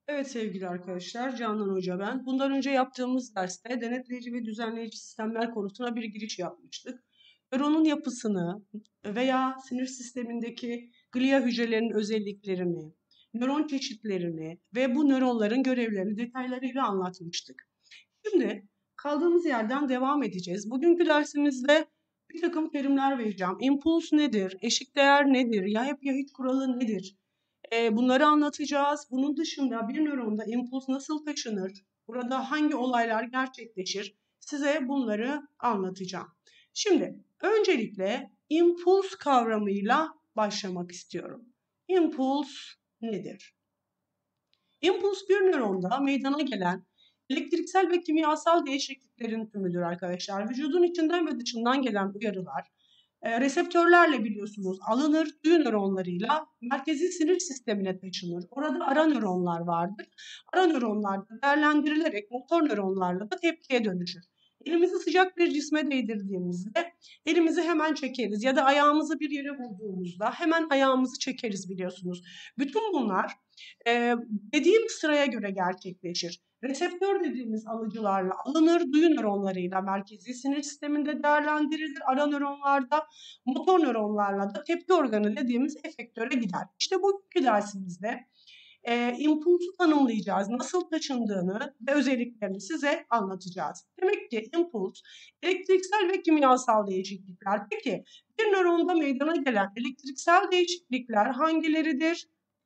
Evet sevgili arkadaşlar, Canan Hoca ben. Bundan önce yaptığımız derste denetleyici ve düzenleyici sistemler konusuna bir giriş yapmıştık. Nöronun yapısını veya sinir sistemindeki glia hücrelerinin özelliklerini, nöron çeşitlerini ve bu nöronların görevlerini detaylarıyla anlatmıştık. Şimdi kaldığımız yerden devam edeceğiz. Bugünkü dersimizde bir takım terimler vereceğim. İmpuls nedir? Eşik değer nedir? Ya hep ya hiç kuralı nedir? Bunları anlatacağız. Bunun dışında bir nöronda impuls nasıl taşınır? Burada hangi olaylar gerçekleşir? Size bunları anlatacağım. Şimdi öncelikle impuls kavramıyla başlamak istiyorum. İmpuls nedir? İmpuls bir nöronda meydana gelen elektriksel ve kimyasal değişikliklerin tümüdür arkadaşlar. Vücudun içinden ve dışından gelen uyarılar reseptörlerle biliyorsunuz alınır, duyu nöronlarıyla merkezi sinir sistemine taşınır. Orada ara nöronlar vardır. Ara nöronlar da değerlendirilerek motor nöronlarla da tepkiye dönüşür. Elimizi sıcak bir cisme değdirdiğimizde elimizi hemen çekeriz ya da ayağımızı bir yere vurduğumuzda hemen ayağımızı çekeriz biliyorsunuz. Bütün bunlar dediğim sıraya göre gerçekleşir. Reseptör dediğimiz alıcılarla alınır, duyu nöronlarıyla merkezi sinir sisteminde değerlendirilir, ara nöronlarda, motor nöronlarla da tepki organı dediğimiz efektöre gider. İşte bugünkü dersimizde impulsu tanımlayacağız, nasıl taşındığını ve özelliklerini size anlatacağız. Demek ki impuls, elektriksel ve kimyasal değişiklikler. Peki bir nöronda meydana gelen elektriksel değişiklikler hangileridir?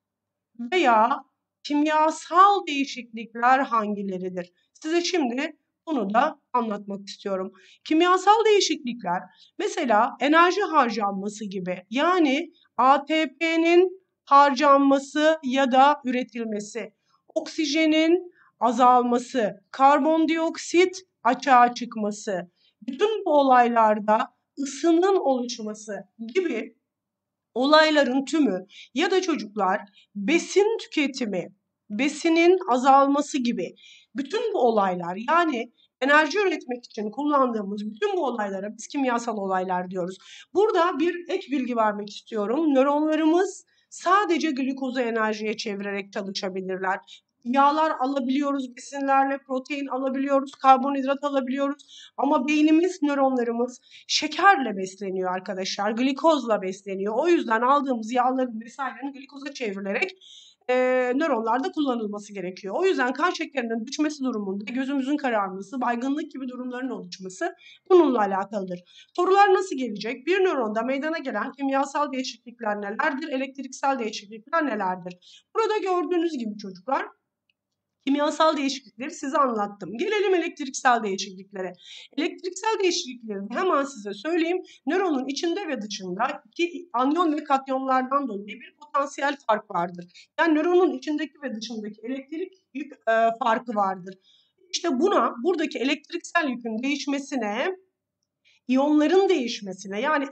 Veya kimyasal değişiklikler hangileridir? Size şimdi bunu da anlatmak istiyorum. Kimyasal değişiklikler mesela enerji harcanması gibi, yani ATP'nin harcanması ya da üretilmesi, oksijenin azalması, karbondioksit açığa çıkması, bütün bu olaylarda ısının oluşması gibi olayların tümü ya da çocuklar besin tüketimi, besinin azalması gibi bütün bu olaylar, yani enerji üretmek için kullandığımız bütün bu olaylara biz kimyasal olaylar diyoruz. Burada bir ek bilgi vermek istiyorum. Nöronlarımız sadece glikozu enerjiye çevirerek çalışabilirler. Yağlar alabiliyoruz besinlerle, protein alabiliyoruz, karbonhidrat alabiliyoruz. Ama beynimiz, nöronlarımız şekerle besleniyor arkadaşlar, glikozla besleniyor. O yüzden aldığımız yağların vesairenin glikoza çevrilerek nöronlarda kullanılması gerekiyor. O yüzden kan şekerinin düşmesi durumunda gözümüzün kararması, baygınlık gibi durumların oluşması bununla alakalıdır. Sorular nasıl gelecek? Bir nöronda meydana gelen kimyasal değişiklikler nelerdir? Elektriksel değişiklikler nelerdir? Burada gördüğünüz gibi çocuklar, kimyasal değişiklikleri size anlattım. Gelelim elektriksel değişikliklere. Elektriksel değişiklikleri hemen size söyleyeyim. Nöronun içinde ve dışındaki anyon ve katyonlardan dolayı bir potansiyel fark vardır. Yani nöronun içindeki ve dışındaki elektrik yük farkı vardır. İşte buradaki elektriksel yükün değişmesine, iyonların değişmesine, yani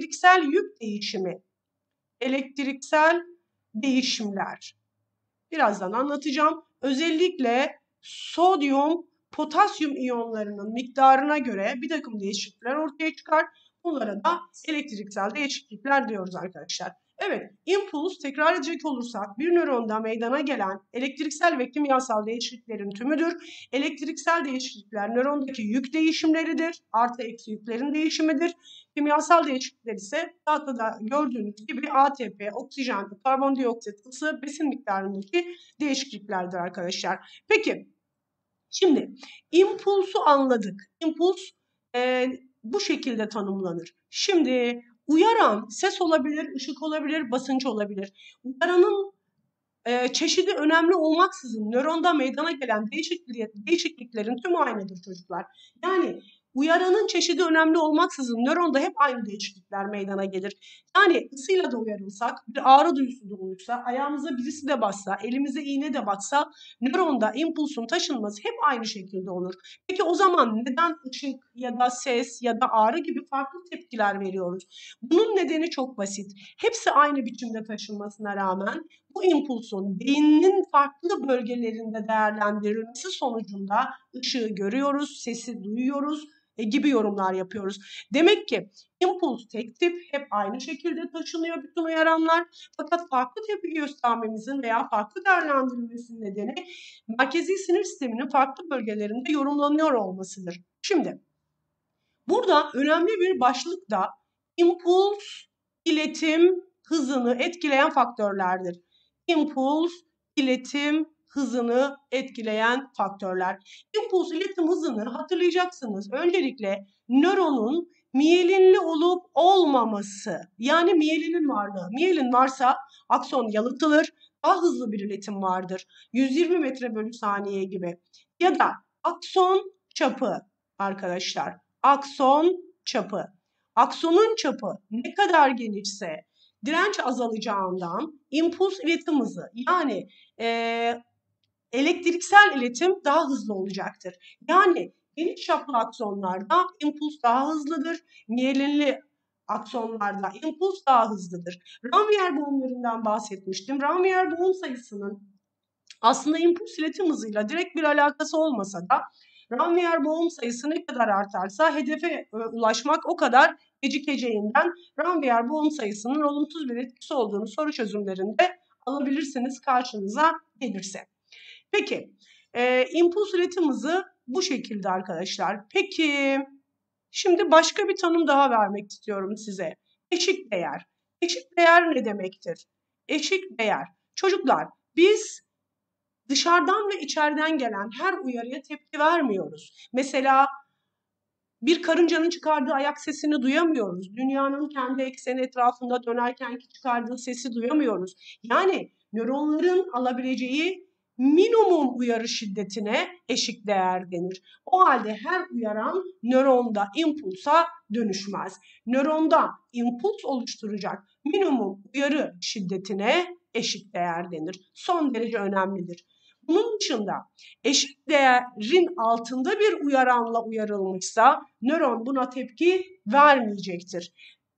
elektriksel değişimler. Birazdan anlatacağım. Özellikle sodyum, potasyum iyonlarının miktarına göre bir takım değişiklikler ortaya çıkar. Bunlara da elektriksel değişiklikler diyoruz arkadaşlar. Evet, impuls tekrar edecek olursak bir nöronda meydana gelen elektriksel ve kimyasal değişikliklerin tümüdür. Elektriksel değişiklikler nörondaki yük değişimleridir. Artı eksi yüklerin değişimidir. Kimyasal değişiklikler ise tahtada gördüğünüz gibi ATP, oksijen, karbondioksit, ısı, besin miktarındaki değişikliklerdir arkadaşlar. Peki şimdi impulsu anladık. İmpuls bu şekilde tanımlanır. Şimdi uyaran ses olabilir, ışık olabilir, basınç olabilir. Uyaranın çeşidi önemli olmaksızın nöronda meydana gelen değişikliklerin tümü aynıdır çocuklar. Yani uyaranın çeşidi önemli olmaksızın nöronda hep aynı değişiklikler meydana gelir. Yani ısıyla da uyarılsak, bir ağrı duyusu da olursa, ayağımıza birisi de bassa, elimize iğne de batsa nöronda impulsun taşınması hep aynı şekilde olur. Peki o zaman neden ışık ya da ses ya da ağrı gibi farklı tepkiler veriyoruz? Bunun nedeni çok basit. Hepsi aynı biçimde taşınmasına rağmen bu impulsun beynin farklı bölgelerinde değerlendirilmesi sonucunda ışığı görüyoruz, sesi duyuyoruz, gibi yorumlar yapıyoruz. Demek ki impuls tek tip, hep aynı şekilde taşınıyor bütün uyaranlar. Fakat farklı tepki göstermemizin veya farklı değerlendirilmesinin nedeni merkezi sinir sisteminin farklı bölgelerinde yorumlanıyor olmasıdır. Şimdi burada önemli bir başlık da impuls iletim hızını etkileyen faktörlerdir. İmpuls iletim hızını etkileyen faktörler. İmpuls iletim hızını hatırlayacaksınız. Öncelikle nöronun miyelinli olup olmaması, yani miyelinin varlığı. Miyelin varsa akson yalıtılır, daha hızlı bir iletim vardır. 120 metre bölü saniye gibi. Ya da akson çapı arkadaşlar. Akson çapı. Aksonun çapı ne kadar genişse direnç azalacağından impuls iletim hızı, yani elektriksel iletim daha hızlı olacaktır. Yani geniş çaplı aksonlarda impuls daha hızlıdır. Miyelinli aksonlarda impuls daha hızlıdır. Ranvier boğumlarından bahsetmiştim. Ranvier boğum sayısının aslında impuls iletim hızıyla direkt bir alakası olmasa da Ranvier boğum sayısı ne kadar artarsa hedefe ulaşmak o kadar gecikeceğinden Ranvier boğum sayısının olumsuz bir etkisi olduğunu soru çözümlerinde alabilirsiniz karşınıza gelirse. Peki, impuls iletim hızı bu şekilde arkadaşlar. Peki, şimdi başka bir tanım daha vermek istiyorum size. Eşik değer. Eşik değer ne demektir? Eşik değer. Çocuklar, biz dışarıdan ve içeriden gelen her uyarıya tepki vermiyoruz. Mesela bir karıncanın çıkardığı ayak sesini duyamıyoruz. Dünyanın kendi ekseni etrafında dönerken çıkardığı sesi duyamıyoruz. Yani nöronların alabileceği minimum uyarı şiddetine eşik değer denir. O halde her uyaran nöronda impulsa dönüşmez. Nöronda impuls oluşturacak minimum uyarı şiddetine eşik değer denir. Son derece önemlidir. Bunun dışında eşik değerin altında bir uyaranla uyarılmışsa nöron buna tepki vermeyecektir.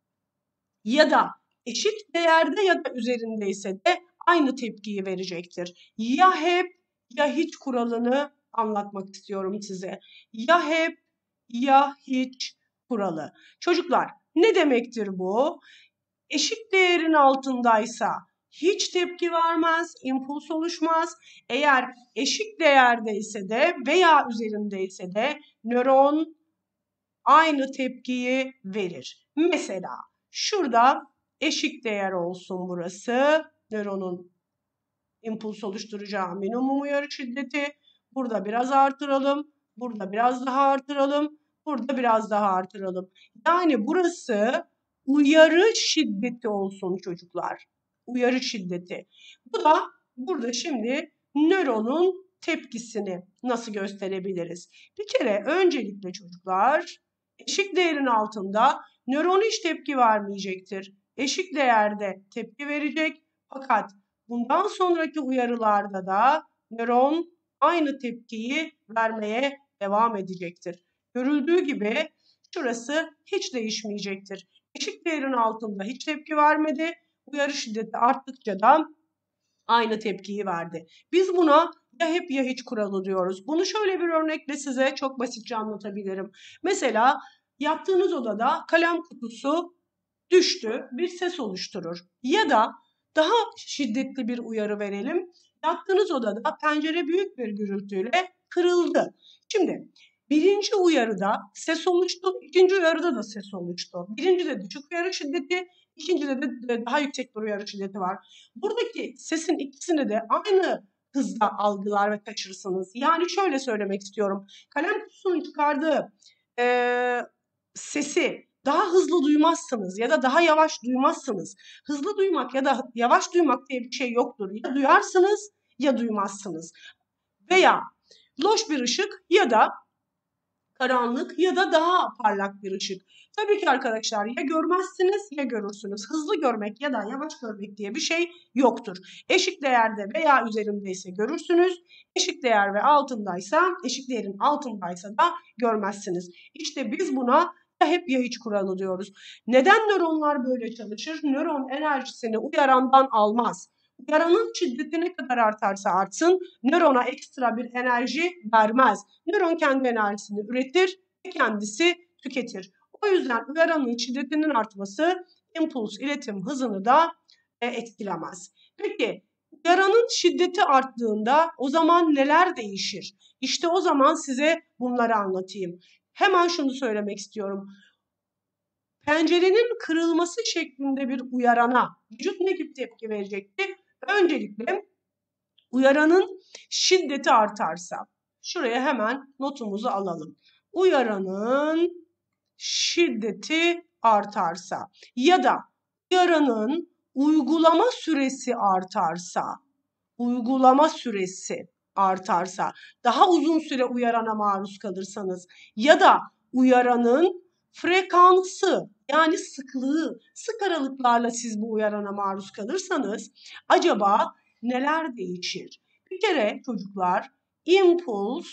Ya da eşit değerde ya da üzerindeyse de aynı tepkiyi verecektir. Ya hep ya hiç kuralını anlatmak istiyorum size. Ya hep ya hiç kuralı. Çocuklar, ne demektir bu? Eşik değerin altındaysa hiç tepki vermez, impuls oluşmaz. Eğer eşik değerdeyse de veya üzerindeyse de nöron aynı tepkiyi verir. Mesela şurada eşik değer olsun burası. Nöronun impuls oluşturacağı minimum uyarı şiddeti. Burada biraz artıralım. Burada biraz daha artıralım. Burada biraz daha artıralım. Yani burası uyarı şiddeti olsun çocuklar. Uyarı şiddeti. Bu da burada şimdi nöronun tepkisini nasıl gösterebiliriz? Bir kere öncelikle çocuklar eşik değerin altında nöron hiç tepki vermeyecektir. Eşik değerde tepki verecek fakat bundan sonraki uyarılarda da nöron aynı tepkiyi vermeye devam edecektir. Görüldüğü gibi şurası hiç değişmeyecektir. Eşik değerin altında hiç tepki vermedi. Uyarı şiddeti arttıkça da aynı tepkiyi verdi. Biz buna ya hep ya hiç kuralı diyoruz. Bunu şöyle bir örnekle size çok basitçe anlatabilirim. Mesela yattığınız odada kalem kutusu düştü, bir ses oluşturur. Ya da daha şiddetli bir uyarı verelim. Yattığınız odada pencere büyük bir gürültüyle kırıldı. Şimdi birinci uyarıda ses oluştu, ikinci uyarıda da ses oluştu. Birincide düşük uyarı şiddeti, ikincide de daha yüksek bir uyarı şiddeti var. Buradaki sesin ikisini de aynı hızda algılar ve kaçırırsınız. Yani şöyle söylemek istiyorum. Kalem kutusunun çıkardığı sesi daha hızlı duymazsınız ya da daha yavaş duymazsınız. Hızlı duymak ya da yavaş duymak diye bir şey yoktur. Ya duyarsınız ya duymazsınız. Veya loş bir ışık ya da karanlık ya da daha parlak bir ışık. Tabii ki arkadaşlar ya görmezsiniz ya görürsünüz. Hızlı görmek ya da yavaş görmek diye bir şey yoktur. Eşik değerde veya üzerindeyse görürsünüz. Eşik değer ve altındaysa, eşik değerin altındaysa da görmezsiniz. İşte biz buna ya hep ya hiç kuralı diyoruz. Neden nöronlar böyle çalışır? Nöron enerjisini uyarandan almaz. Uyaranın şiddeti ne kadar artarsa artsın nörona ekstra bir enerji vermez. Nöron kendi enerjisini üretir ve kendisi tüketir. O yüzden uyaranın şiddetinin artması impuls iletim hızını da etkilemez. Peki uyaranın şiddeti arttığında o zaman neler değişir? İşte o zaman size bunları anlatayım. Hemen şunu söylemek istiyorum. Pencerenin kırılması şeklinde bir uyarana vücut ne gibi tepki verecekti? Öncelikle uyaranın şiddeti artarsa, şuraya hemen notumuzu alalım. Uyaranın şiddeti artarsa ya da uyaranın uygulama süresi artarsa, daha uzun süre uyarana maruz kalırsanız ya da uyaranın frekansı yani sıklığı, sık aralıklarla siz bu uyarana maruz kalırsanız acaba neler değişir? Bir kere çocuklar impuls,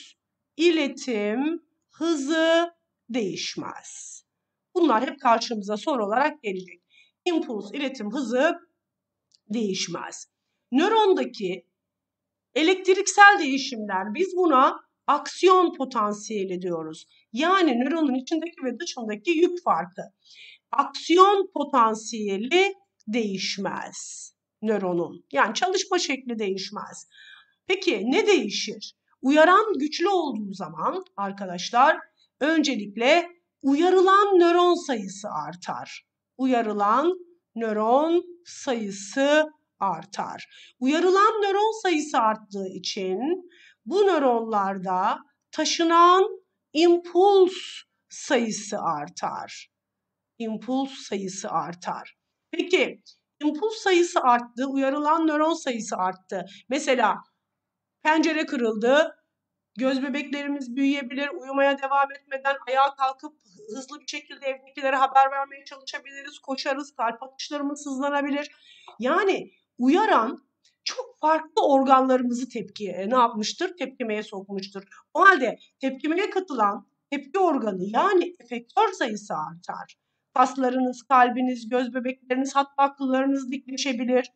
iletim, hızı değişmez. Bunlar hep karşımıza soru olarak gelecek. İmpuls, iletim, hızı değişmez. Nörondaki elektriksel değişimler, biz buna aksiyon potansiyeli diyoruz. Yani nöronun içindeki ve dışındaki yük farkı. Aksiyon potansiyeli değişmez nöronun. Yani çalışma şekli değişmez. Peki ne değişir? Uyaran güçlü olduğu zaman arkadaşlar öncelikle uyarılan nöron sayısı artar. Uyarılan nöron sayısı artar. Uyarılan nöron sayısı arttığı için bu nöronlarda taşınan impuls sayısı artar. İmpuls sayısı artar. Peki impuls sayısı arttı, uyarılan nöron sayısı arttı. Mesela pencere kırıldı, göz bebeklerimiz büyüyebilir, uyumaya devam etmeden ayağa kalkıp hızlı bir şekilde evdekilere haber vermeye çalışabiliriz, koşarız, kalp atışlarımız hızlanabilir. Yani uyaran çok farklı organlarımızı ne yapmıştır? Tepkimeye sokmuştur. O halde tepkimeye katılan tepki organı yani efektör sayısı artar. Kaslarınız, kalbiniz, göz bebekleriniz, hatta akıllarınız dikleşebilir.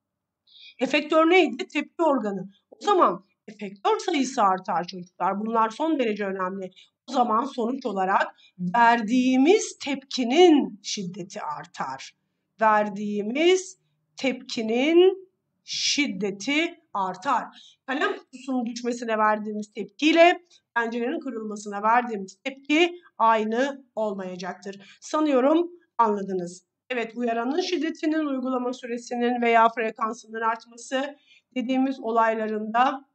Efektör neydi? Tepki organı. O zaman efektör sayısı artar çocuklar. Bunlar son derece önemli. O zaman sonuç olarak verdiğimiz tepkinin şiddeti artar. Verdiğimiz tepkinin şiddeti artar. Kalem kutusunun düşmesine verdiğimiz tepkiyle pencerenin kırılmasına verdiğimiz tepki aynı olmayacaktır. Sanıyorum anladınız. Evet, uyaranın şiddetinin, uygulama süresinin veya frekansının artması dediğimiz olaylarında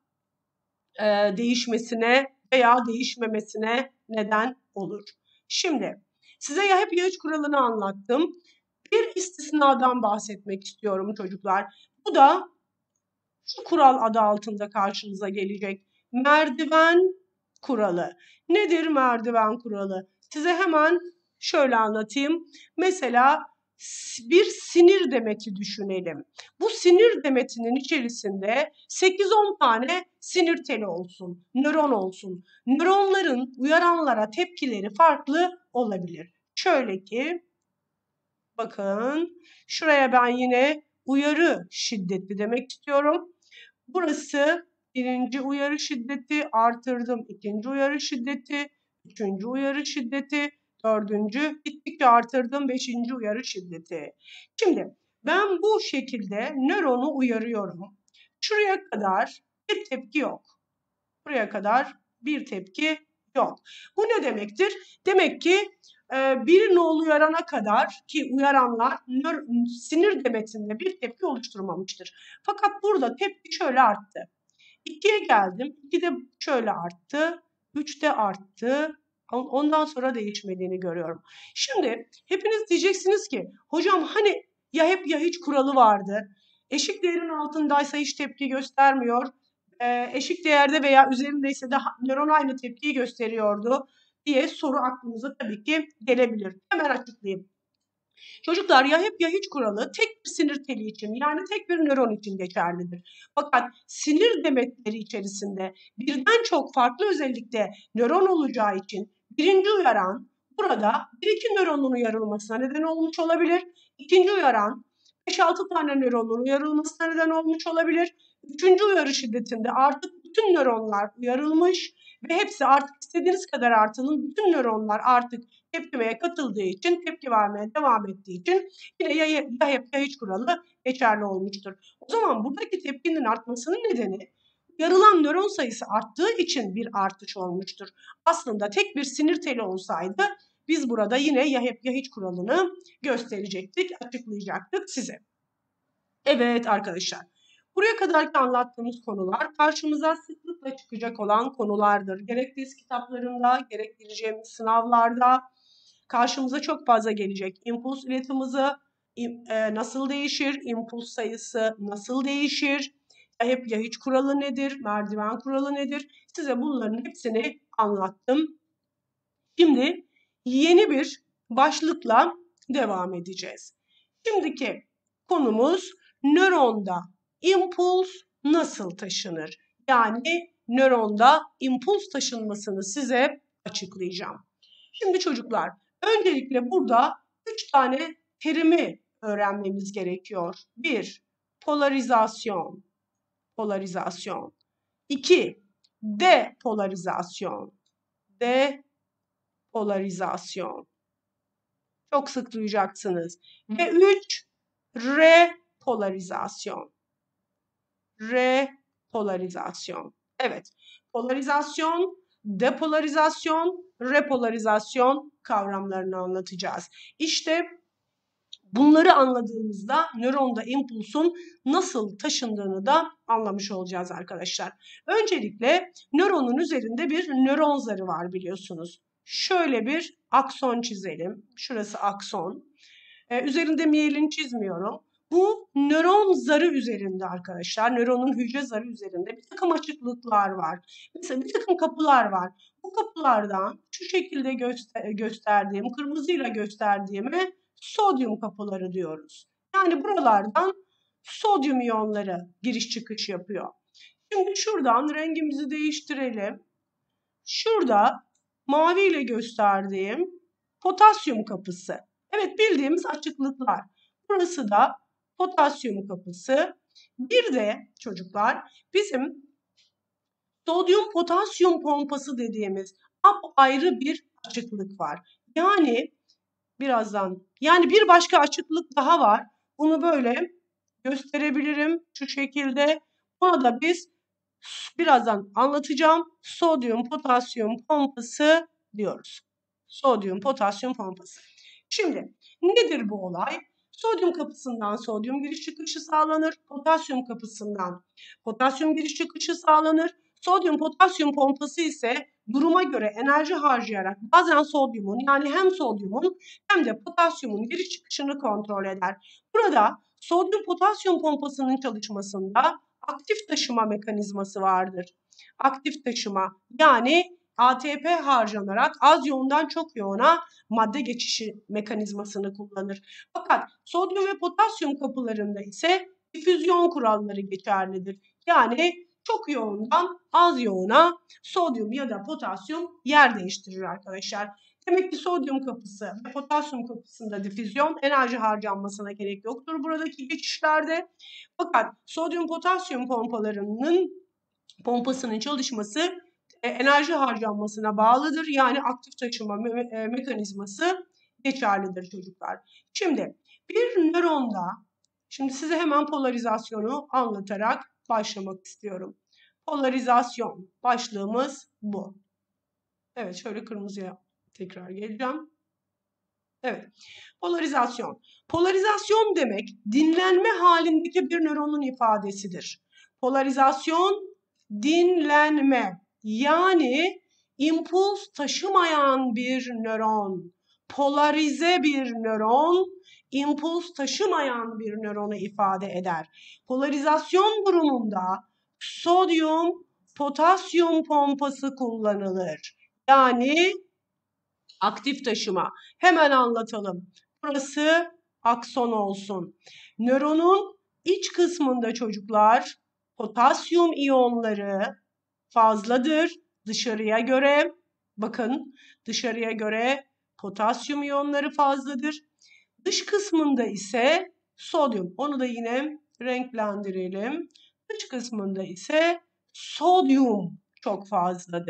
değişmesine veya değişmemesine neden olur. Şimdi size ya hep ya hiç kuralını anlattım. Bir istisnadan bahsetmek istiyorum çocuklar. Bu da şu kural adı altında karşınıza gelecek. Merdiven kuralı. Nedir merdiven kuralı? Size hemen şöyle anlatayım. Mesela bir sinir demeti düşünelim. Bu sinir demetinin içerisinde 8-10 tane sinir teli olsun, nöron olsun. Nöronların uyaranlara tepkileri farklı olabilir. Şöyle ki, bakın şuraya ben yine uyarı şiddeti demek istiyorum. Burası birinci uyarı şiddeti, artırdım ikinci uyarı şiddeti, üçüncü uyarı şiddeti, dördüncü, gittikçe artırdım beşinci uyarı şiddeti. Şimdi ben bu şekilde nöronu uyarıyorum. Şuraya kadar bir tepki yok. Buraya kadar bir tepki yok. Bu ne demektir? Demek ki bir nolu uyarana kadar ki uyaranlar sinir demetinde bir tepki oluşturmamıştır. Fakat burada tepki şöyle arttı. 2'ye geldim. 2'de şöyle arttı. 3'te arttı. Ondan sonra değişmediğini görüyorum. Şimdi hepiniz diyeceksiniz ki hocam hani ya hep ya hiç kuralı vardı. Eşik değerin altındaysa hiç tepki göstermiyor. Eşik değerde veya üzerindeyse de nöron aynı tepkiyi gösteriyordu diye soru aklınıza tabii ki gelebilir. Hemen açıklayayım. Çocuklar ya hep ya hiç kuralı tek bir sinir teli için yani tek bir nöron için geçerlidir. Fakat sinir demetleri içerisinde birden çok farklı özellikle nöron olacağı için birinci uyaran burada bir iki nöronun uyarılmasına neden olmuş olabilir. İkinci uyaran 5-6 tane nöronun uyarılmasına neden olmuş olabilir. Üçüncü uyarı şiddetinde artık bütün nöronlar uyarılmış Ve hepsi artık istediğiniz kadar artırın. Bütün nöronlar artık tepkimeye katıldığı için, tepki vermeye devam ettiği için yine ya hep ya hiç kuralı geçerli olmuştur. O zaman buradaki tepkinin artmasının nedeni uyarılan nöron sayısı arttığı için bir artış olmuştur. Aslında tek bir sinir teli olsaydı biz burada yine ya hep ya hiç kuralını gösterecektik, açıklayacaktık size. Evet arkadaşlar, buraya kadarki anlattığımız konular karşımıza sıklıkla çıkacak olan konulardır. Gerek test kitaplarında, gerek gireceğimiz sınavlarda karşımıza çok fazla gelecek. İmpuls iletim hızı nasıl değişir? İmpuls sayısı nasıl değişir? Ya hep ya hiç kuralı nedir? Merdiven kuralı nedir? Size bunların hepsini anlattım. Şimdi yeni bir başlıkla devam edeceğiz. Şimdiki konumuz nöronda impuls nasıl taşınır? Yani nöronda impuls taşınmasını size açıklayacağım. Şimdi çocuklar, öncelikle burada 3 tane terimi öğrenmemiz gerekiyor. 1. Polarizasyon. Polarizasyon. 2. Depolarizasyon. Depolarizasyon. Çok sık duyacaksınız. Ve 3. Repolarizasyon. Repolarizasyon. Evet. Polarizasyon, depolarizasyon, repolarizasyon kavramlarını anlatacağız. İşte bunları anladığımızda nöronda impulsun nasıl taşındığını da anlamış olacağız arkadaşlar. Öncelikle nöronun üzerinde bir nöron zarı var biliyorsunuz. Şöyle bir akson çizelim. Şurası akson. Üzerinde miyelin çizmiyorum. Bu nöron zarı üzerinde arkadaşlar, nöronun hücre zarı üzerinde bir takım açıklıklar var. Mesela bir takım kapılar var. Bu kapılardan şu şekilde gösterdiğim, kırmızıyla gösterdiğime sodyum kapıları diyoruz. Yani buralardan sodyum iyonları giriş çıkış yapıyor. Şimdi şuradan rengimizi değiştirelim. Şurada mavi ile gösterdiğim potasyum kapısı. Evet, bildiğimiz açıklıklar. Burası da potasyum kapısı. Bir de çocuklar bizim sodyum potasyum pompası dediğimiz apayrı bir açıklık var. Yani bir başka açıklık daha var. Bunu böyle gösterebilirim şu şekilde. Buna da biz birazdan anlatacağım. Sodyum potasyum pompası diyoruz. Sodyum potasyum pompası. Şimdi nedir bu olay? Sodyum kapısından sodyum giriş çıkışı sağlanır. Potasyum kapısından potasyum giriş çıkışı sağlanır. Sodyum potasyum pompası ise duruma göre enerji harcayarak bazen sodyumun yani hem sodyumun hem de potasyumun giriş çıkışını kontrol eder. Burada sodyum potasyum pompasının çalışmasında aktif taşıma mekanizması vardır. Aktif taşıma yani ATP harcanarak az yoğundan çok yoğuna madde geçişi mekanizmasını kullanır. Fakat sodyum ve potasyum kapılarında ise difüzyon kuralları geçerlidir. Yani çok yoğundan az yoğuna sodyum ya da potasyum yer değiştirir arkadaşlar. Demek ki sodyum kapısı ve potasyum kapısında difüzyon enerji harcanmasına gerek yoktur buradaki geçişlerde. Fakat sodyum potasyum pompasının çalışması enerji harcanmasına bağlıdır. Yani aktif taşıma mekanizması geçerlidir çocuklar. Şimdi bir nöronda, şimdi size hemen polarizasyonu anlatarak başlamak istiyorum. Polarizasyon başlığımız bu. Evet, şöyle kırmızıya tekrar geleceğim. Evet, polarizasyon. Polarizasyon demek dinlenme halindeki bir nöronun ifadesidir. Polarizasyon dinlenme yani impuls taşımayan bir nöron, polarize bir nöron, impuls taşımayan bir nöronu ifade eder. Polarizasyon durumunda sodyum potasyum pompası kullanılır. Yani aktif taşıma. Hemen anlatalım. Burası akson olsun. Nöronun iç kısmında çocuklar potasyum iyonları fazladır dışarıya göre. Bakın dışarıya göre potasyum iyonları fazladır. Dış kısmında ise sodyum. Onu da yine renklendirelim. Dış kısmında ise sodyum çok fazladır.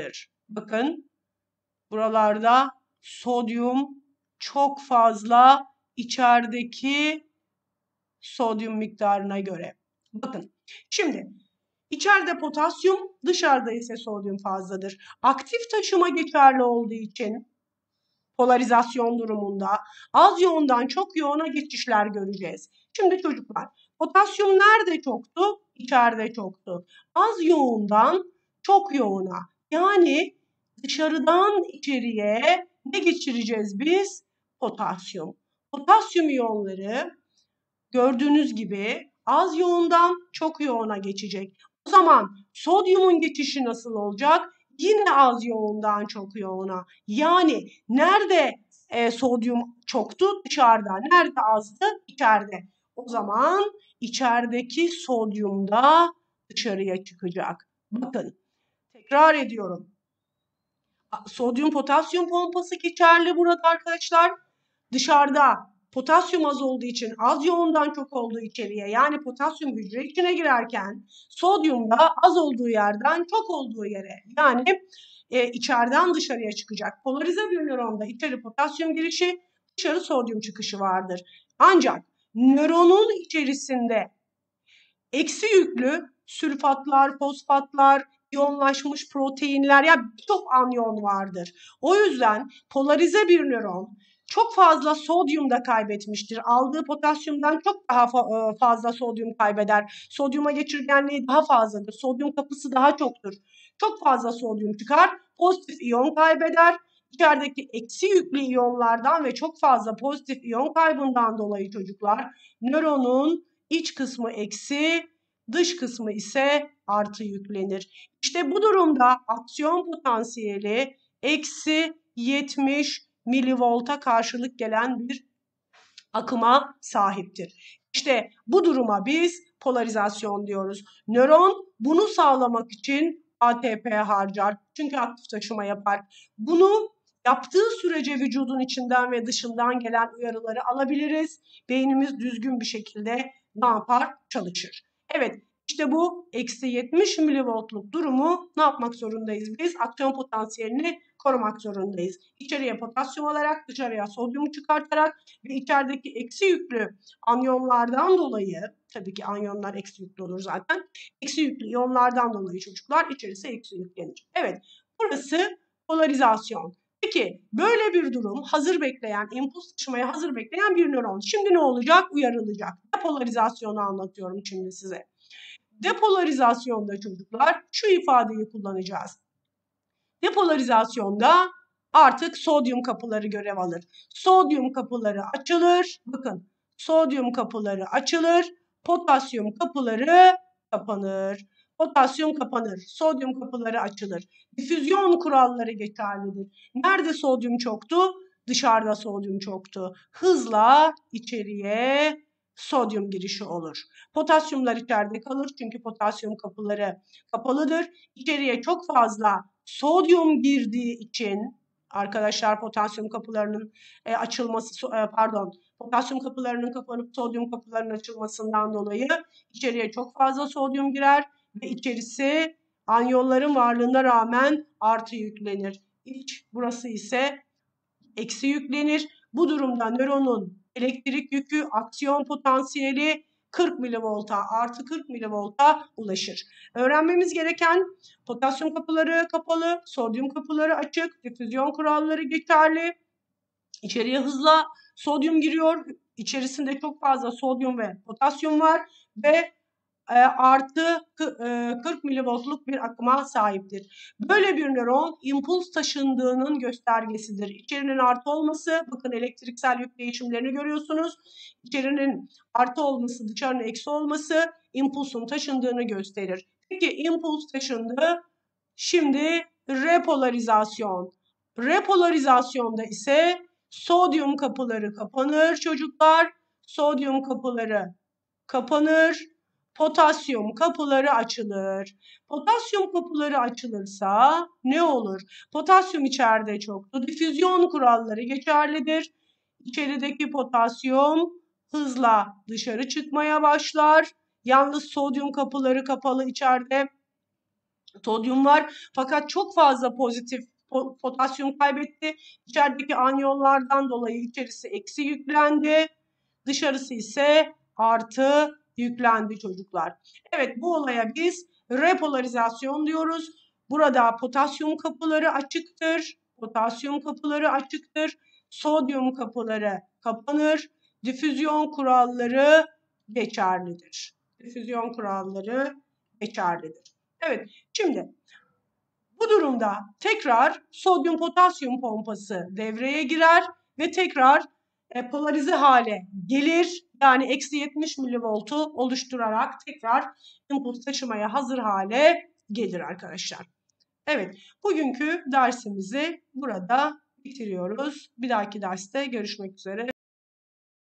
Bakın buralarda sodyum çok fazla içerideki sodyum miktarına göre. Bakın şimdi içeride potasyum, dışarıda ise sodyum fazladır. Aktif taşıma geçerli olduğu için polarizasyon durumunda az yoğundan çok yoğuna geçişler göreceğiz. Şimdi çocuklar, potasyum nerede çoktu? İçeride çoktu. Az yoğundan çok yoğuna, yani dışarıdan içeriye ne geçireceğiz biz? Potasyum. Potasyum iyonları gördüğünüz gibi az yoğundan çok yoğuna geçecek. O zaman sodyumun geçişi nasıl olacak? Yine az yoğundan çok yoğuna. Yani nerede sodyum çoktu? Dışarıda. Nerede azdı? İçeride. O zaman içerideki sodyum da dışarıya çıkacak. Bakın tekrar ediyorum. Sodyum potasyum pompası geçerli burada arkadaşlar. Dışarıda potasyum az olduğu için az yoğundan çok olduğu içeriye, yani potasyum hücre içine girerken sodyum da az olduğu yerden çok olduğu yere, yani içeriden dışarıya çıkacak. Polarize bir nöronda içeri potasyum girişi, dışarı sodyum çıkışı vardır. Ancak nöronun içerisinde eksi yüklü sülfatlar, fosfatlar, iyonlaşmış proteinler, ya birçok anyon vardır. O yüzden polarize bir nöron çok fazla sodyum da kaybetmiştir. Aldığı potasyumdan çok daha fazla sodyum kaybeder. Sodyuma geçirgenliği daha fazladır. Sodyum kapısı daha çoktur. Çok fazla sodyum çıkar. Pozitif iyon kaybeder. İçerideki eksi yüklü iyonlardan ve çok fazla pozitif iyon kaybından dolayı çocuklar nöronun iç kısmı eksi, dış kısmı ise artı yüklenir. İşte bu durumda aksiyon potansiyeli eksi 70 milivolta karşılık gelen bir akıma sahiptir. İşte bu duruma biz polarizasyon diyoruz. Nöron bunu sağlamak için ATP harcar. Çünkü aktif taşıma yapar. Bunu yaptığı sürece vücudun içinden ve dışından gelen uyarıları alabiliriz. Beynimiz düzgün bir şekilde ne yapar? Çalışır. Evet, işte bu eksi 70 milivoltluk durumu ne yapmak zorundayız biz? Aksiyon potansiyelini korumak zorundayız. İçeriye potasyum alarak, dışarıya sodyumu çıkartarak ve içerideki eksi yüklü anyonlardan dolayı, tabii ki anyonlar eksi yüklü olur zaten, eksi yüklü iyonlardan dolayı çocuklar içerisi eksi yüklenir. Evet, burası polarizasyon. Peki böyle bir durum hazır bekleyen, impuls taşımaya hazır bekleyen bir nöron. Şimdi ne olacak? Uyarılacak. Depolarizasyonu anlatıyorum şimdi size. Depolarizasyonda çocuklar şu ifadeyi kullanacağız. Depolarizasyonda artık sodyum kapıları görev alır. Sodyum kapıları açılır. Bakın, sodyum kapıları açılır. Potasyum kapıları kapanır. Potasyum kapanır. Sodyum kapıları açılır. Difüzyon kuralları geçerlidir. Nerede sodyum çoktu? Dışarıda sodyum çoktu. Hızla içeriye sodyum girişi olur. Potasyumlar içeride kalır çünkü potasyum kapıları kapalıdır. İçeriye çok fazla sodyum girdiği için arkadaşlar potasyum kapılarının potasyum kapılarının kapanıp sodyum kapılarının açılmasından dolayı içeriye çok fazla sodyum girer ve içerisi anyonların varlığına rağmen artı yüklenir. Burası ise eksi yüklenir. Bu durumda nöronun elektrik yükü, aksiyon potansiyeli 40 milivolta artı 40 milivolta ulaşır. Öğrenmemiz gereken potasyum kapıları kapalı, sodyum kapıları açık, difüzyon kuralları geçerli. İçeriye hızla sodyum giriyor. İçerisinde çok fazla sodyum ve potasyum var ve artı 40 milivoltluk bir akıma sahiptir. Böyle bir nöron impuls taşındığının göstergesidir. İçerinin artı olması, bakın elektriksel yük değişimlerini görüyorsunuz. İçerinin artı olması, dışarının eksi olması impulsun taşındığını gösterir. Peki impuls taşındı. Şimdi repolarizasyon. Repolarizasyonda ise sodyum kapıları kapanır çocuklar. Sodyum kapıları kapanır. Potasyum kapıları açılır. Potasyum kapıları açılırsa ne olur? Potasyum içeride çoktu. Difüzyon kuralları geçerlidir. İçerideki potasyum hızla dışarı çıkmaya başlar. Yalnız sodyum kapıları kapalı içeride. Sodyum var fakat çok fazla pozitif potasyum kaybetti. İçerideki anyonlardan dolayı içerisi eksi yüklendi. Dışarısı ise artı yüklendi çocuklar. Evet, bu olaya biz repolarizasyon diyoruz. Burada potasyum kapıları açıktır. Potasyum kapıları açıktır. Sodyum kapıları kapanır. Difüzyon kuralları geçerlidir. Difüzyon kuralları geçerlidir. Evet, şimdi bu durumda tekrar sodyum potasyum pompası devreye girer ve tekrar polarize hale gelir. Yani eksi 70 milivoltu oluşturarak tekrar input taşımaya hazır hale gelir arkadaşlar. Evet, bugünkü dersimizi burada bitiriyoruz. Bir dahaki derste görüşmek üzere.